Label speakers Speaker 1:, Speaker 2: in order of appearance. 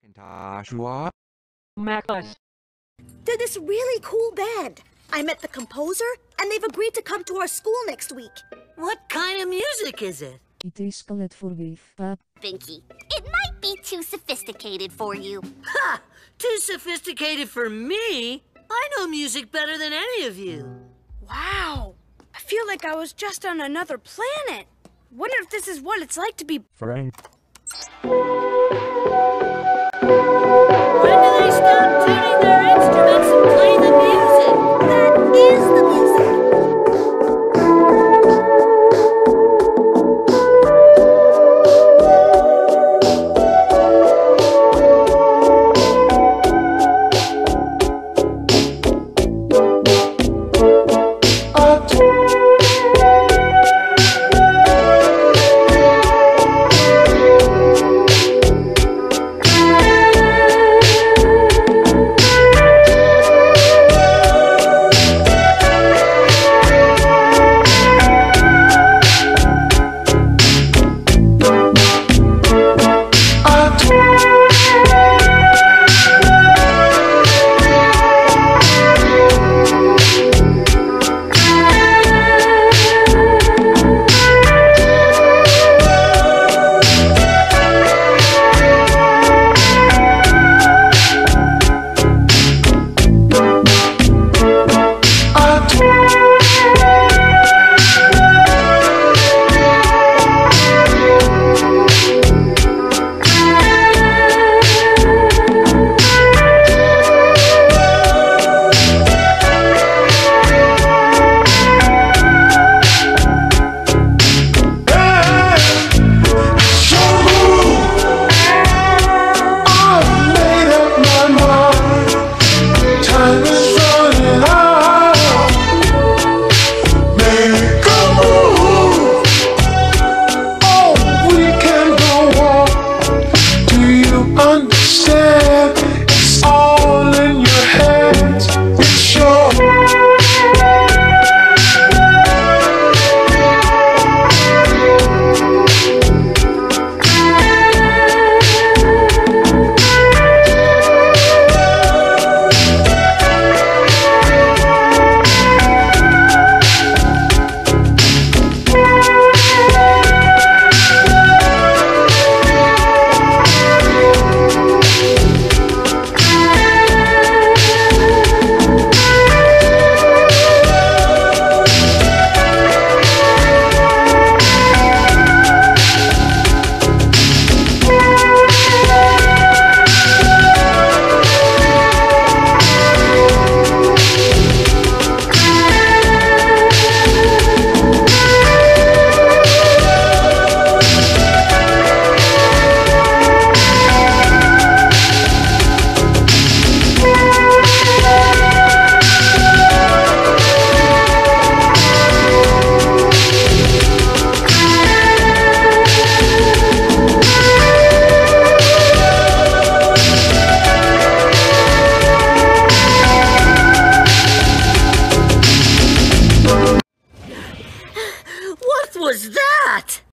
Speaker 1: Joshua.
Speaker 2: Mackless.
Speaker 3: They're this really cool band. I met the composer, and they've agreed to come to our school next week.
Speaker 4: What kind of music is it?
Speaker 5: It is called for wave, Pap.
Speaker 6: Binky, it might be too sophisticated for you.
Speaker 4: Ha! Too sophisticated for me? I know music better than any of you.
Speaker 7: Wow. I feel like I was just on another planet. Wonder if this is what it's like to be...
Speaker 1: Frank.